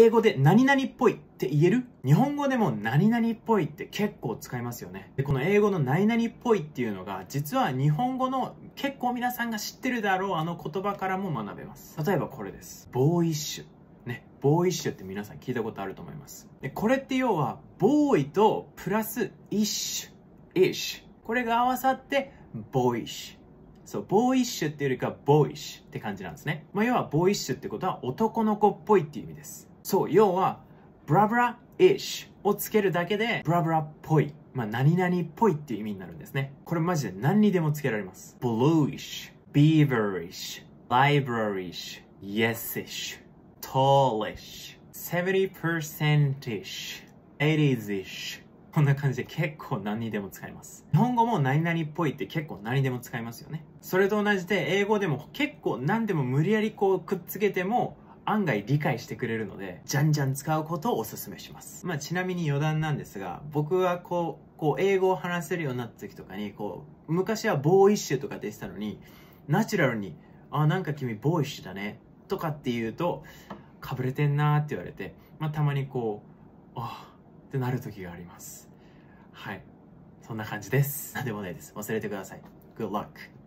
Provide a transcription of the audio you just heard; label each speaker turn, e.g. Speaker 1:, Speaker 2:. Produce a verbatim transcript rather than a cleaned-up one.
Speaker 1: 英語で何々っぽいって言える？日本語でも何々っぽいって結構使いますよね。で、この英語の何々っぽいっていうのが、実は日本語の結構皆さんが知ってるだろうあの言葉からも学べます。例えばこれです。ボーイッシュ。ね。ボーイッシュって皆さん聞いたことあると思います。で、これって要は、ボーイとプラスイッシュ。イッシュ。これが合わさって、ボーイッシュ。そう、ボーイッシュっていうよりか、ボーイッシュって感じなんですね。まあ、要は、ボーイッシュってことは男の子っぽいっていう意味です。そう、要は、ブラブライッシュをつけるだけで、ブラブラっぽい。まあ、何々っぽいっていう意味になるんですね。これマジで何にでもつけられます。bluish, beaverish, libraryish, yesish, tallish, seventy percent-ish, eighties-ish。こんな感じで結構何にでも使います。日本語も何々っぽいって結構何にでも使いますよね。それと同じで英語でも結構何でも無理やりこうくっつけても案外理解してくれるので、じゃんじゃん使うことをお勧めします。まあちなみに余談なんですが、僕はこう、こう英語を話せるようになった時とかに、こう、昔はボーイッシュとかって言ってたのに、ナチュラルに、あ、なんか君ボーイッシュだね、とかって言うと、かぶれてんなーって言われて、まあたまにこう、あーってなる時があります。はい。そんな感じです。なんでもないです。忘れてください。Good luck!